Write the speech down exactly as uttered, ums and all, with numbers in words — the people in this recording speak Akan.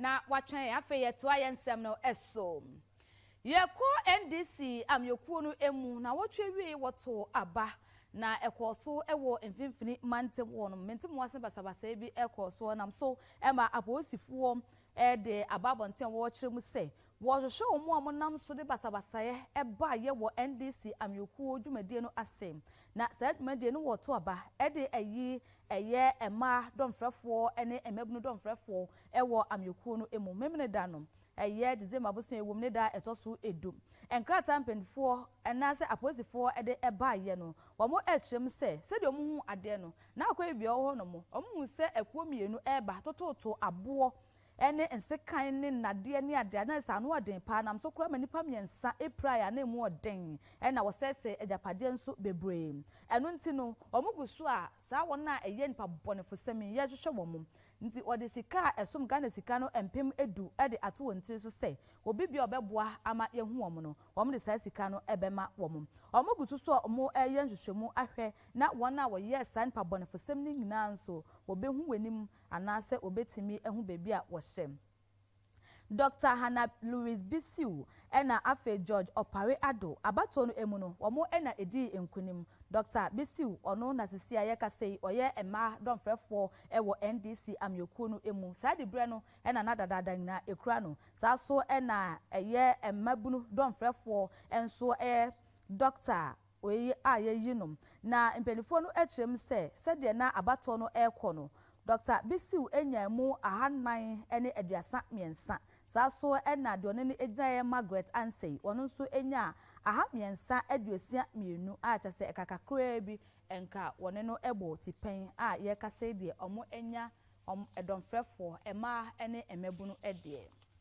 na watwen afa yeto ayensem no eso yeko N D C amyokuo no emu na wotwe wi woto aba na ekoso ewo mfimfini mantem wono mentem wase basabasa bi ekoso nam so ema aposifuo e de ababonten wo kyeremu se wo hwehwe omo omo nam so de basabasa ye eba ye wo N D C amyokuo dwumadie no asem na sa dwumadie no woto aba e de ayi eye ema domfrefo ene emabunu domfrefo ewo amyokuo no emu memne danom eye December bosun ewom ne da etoso edum enkrata mpenfo enase aposifo ede eba ye no womo ekyerem se se de omu hu ade no na akwa ebi oho no mo omu se ekuo mienu eba tototo abo ene ensekan ne nade ne ade na sa no oden pa nam so kura manipa miensa epra ya na emu oden ena wosese ejapade nso bebre enu nti no omugusu a sa wona eye nipa bonefo semi ye hwehwe wom nti ode sika esom Ghana sika no empem edu ede ato wonti so se obi bia obeboa ama yehu wom no wom de sa sika no ebema wom omugusu so omo eye nhwehwemu ahwe na wona wo ye sa nipa bonefo sem ni nyina nso obehu wenim anase obetimi ehu bebi a shem. Doctor Hannah Louis Bisiu ena afe George Opare Ado abato no emuno omo ena edi enkunim Doctor Bisiu ono na sisi aye kasei oye ema domfrefo ewo N D C amyokuo no emu sade bre no ena na dadada nyina ekura no sa so ena eye emabunu domfrefo enso e Doctor oyi aye yinom na mpenifo no ekyerem se sede na abato no ekọ no Doctor Bisiu enya mu ahanan ene aduasa miensa sa so ena de one ne ejaye Margaret Ansey wono nso enya aha miensa aduasia mienu a kyase ekakakra bi enka wone no ebo tipen a ye kase de omo enya om edomfrefo ema ene emebunu ede